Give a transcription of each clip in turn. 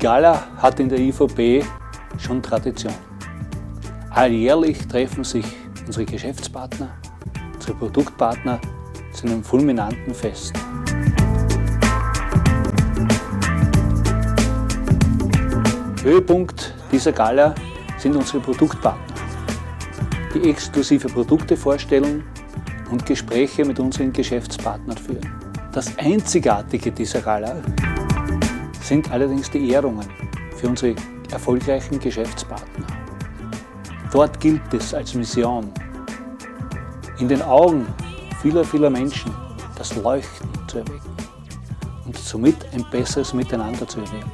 Gala hat in der IVP schon Tradition. Alljährlich treffen sich unsere Geschäftspartner, unsere Produktpartner zu einem fulminanten Fest. Höhepunkt dieser Gala sind unsere Produktpartner, die exklusive Produkte vorstellen und Gespräche mit unseren Geschäftspartnern führen. Das Einzigartige dieser Gala sind allerdings die Ehrungen für unsere erfolgreichen Geschäftspartner. Dort gilt es als Mission, in den Augen vieler Menschen das Leuchten zu erwecken und somit ein besseres Miteinander zu erleben.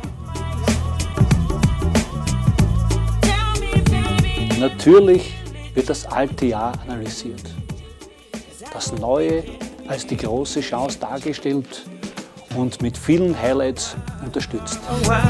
Natürlich wird das alte Jahr analysiert, das Neue als die große Chance dargestellt und mit vielen Highlights unterstützt.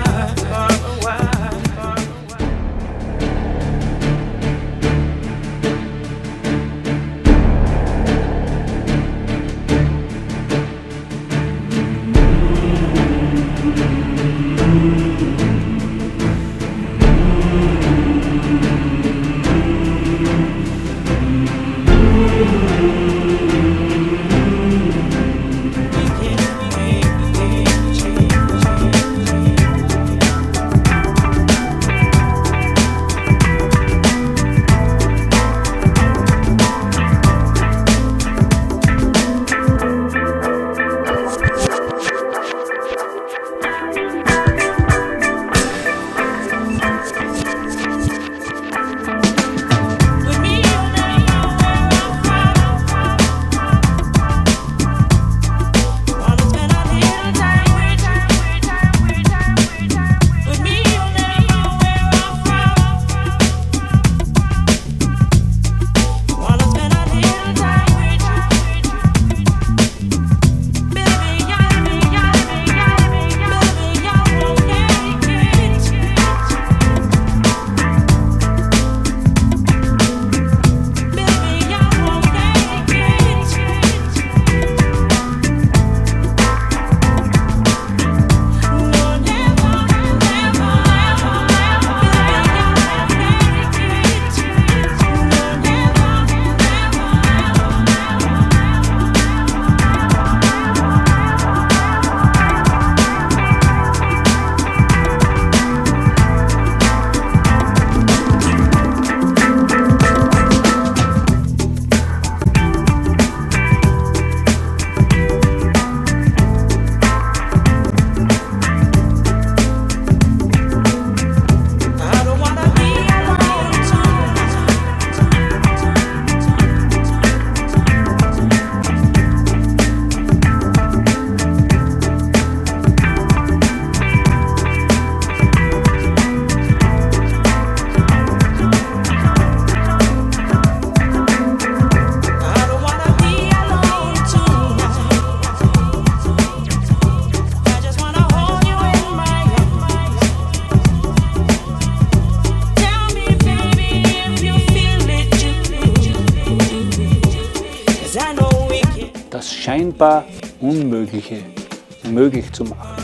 Das scheinbar Unmögliche möglich zu machen,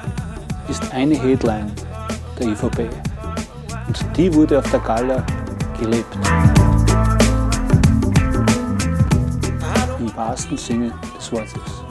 ist eine Headline der IVP. Und die wurde auf der Gala gelebt. Im wahrsten Sinne des Wortes.